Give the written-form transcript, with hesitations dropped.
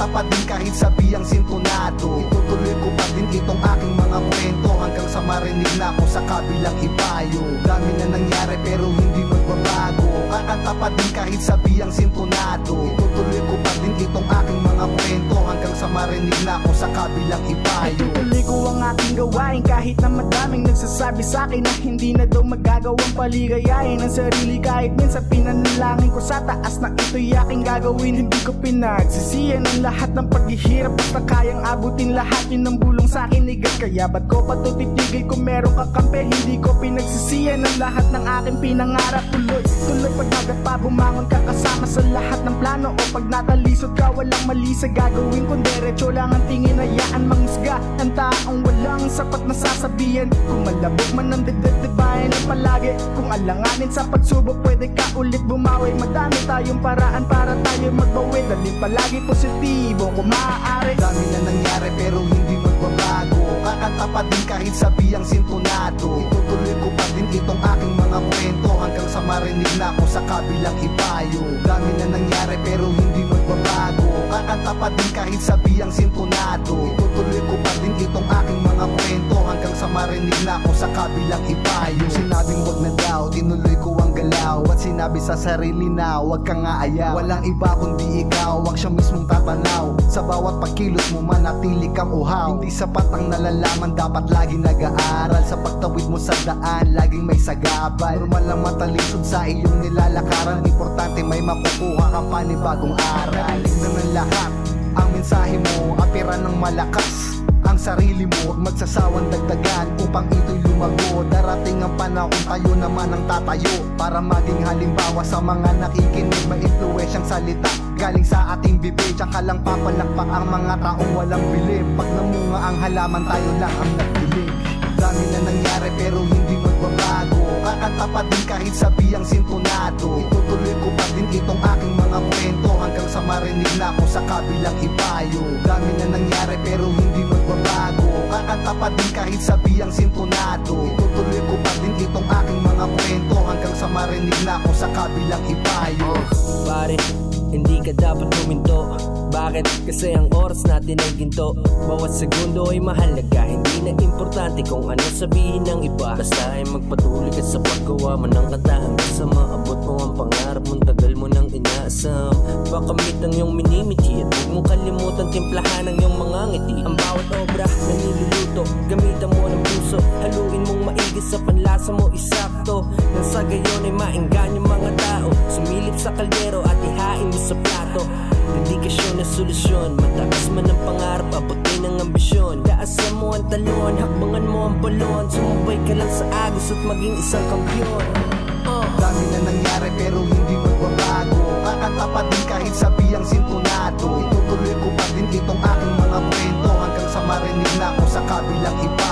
Kakatapat din kahit sabihang sintonado. Itutuloy ko pa din itong aking mga kwento hanggang sa marinig na ako sa kabilang ipayo. Dami na nangyari pero hindi magbabago. Kakatapat din kahit sabihang sintonado. Itutuloy ko pa din itong aking mga kwento hanggang sa marinig na ako sa kabilang ipayo. Itutuloy ko ang aking gawain kahit na madaming nagsasabi sa akin na hindi na daw magagawang paligayahin ang sarili. Kahit minsan pinanalangin ko sa taas na ito'y aking gagawin. Hindi ko pinagsisiyan ang lahat ng paghihirap, basta kayang abutin lahat yun ang bulong sa akin igat. Kaya ba't ko pa to titigil kung meron kakampi? Hindi ko pinagsisiyan ang lahat ng aking pinangarap. Tuloy pag nagapa bumangon ka kasama sa lahat ng plano. O pag natalisod ka walang mali sa gagawin, kung diretso lang ang tingin hayaan manghusga ang taong walang sapat na sasabihan. Kung malabog man ang dagdag-dibayan na palagi, kung alanganin sa pagsubok pwede ka ulit bumawi. Madami tayong paraan para tayo magbawi, daling palagi positibo kung maaari. Dami na nangyari pero hindi magbabago. Kakatapat din kahit sabihang sintonado. Itutuloy ko pa din itong aking mga kwento hanggang sa marinig na ako sa kabilang ipayo. Dami na nangyari pero hindi magbabago. Kakatapat din kahit sabihang sintonado. Itutuloy ko pa din itong aking mga kwento hanggang sa marinig na ako sa kabilang ipayo. Sinabing wag na daw, tinuloy ko ang galaw. At sinabi sa sarili na wag kang aayaw. Walang iba kundi ikaw, wag siya mismong tatanaw. Sa bawat pagkilos mo manatili kang uhaw. Hindi sapat ang nalalaman, dapat lagi nag-aaral. Sa pagtawid mo sa daan, laging may sagabal. Normal lang matalisod sa iyong nilalakaran. Importante may makukuha kang panibagong aral. Tignan ng lahat ang mensahe mo, apira ng malakas ang sarili mo, huwag magsasawang dagdagan upang ito'y lumago. Darating ang panahon tayo naman ang tatayo para maging halimbawa sa mga nakikinig. Maimpluwensyang salita galing sa ating bibig, tsaka lang papalakpak ang mga taong walang bilib. Pag namunga ang halaman tayo lang ang nagdilig. Dami na nangyari pero hindi magbabago. Kakatapat din kahit sabihang sintonado. Itutuloy ko pa din itong aking mga kwento hanggang sa marinig na ako sa kabilang ipayo. Dami na nangyari pero hindi magbabago. Kakatapat din kahit sabihang sintonado. Itutuloy ko pa din itong aking mga kwento hanggang sa marinig na ako sa kabilang ipayo. Pare, hindi ka dapat huminto. Bakit? Kasi ang oras natin ay ginto. Bawat segundo ay mahalaga, hindi na importante kung ano sabihin ng iba. Basta ay magpatuloy ka sa paggawa mo ng kanta hanggang sa maabot mo ang pangarap mong tagal mo nang inaasam. Makamit ang iyong minimiti at huwag mong kalimutan timplahan ang iyong mga ngiti. Ang bawat obra na niluluto, gamitan mo ng puso. Haluin mong maigi sa panlasa mo isakto, nang sa gayon ay mainggan yung mga tao. Sumilip sa kaldero at ihain mo sa plato. Dedikasyon na solusyon, mataas man ang pangarap, abutin ang ambisyon. Taasan mo ang talon, hakbangan mo ang balon. Sumubay ka lang sa agos at maging isang kampyon. Dami na nangyari pero hindi magbabago. Kakatapat din kahit sabihang sintonado. Itutuloy ko pa din itong aking mga kwento hanggang sa marinig na ako sa kabilang iba.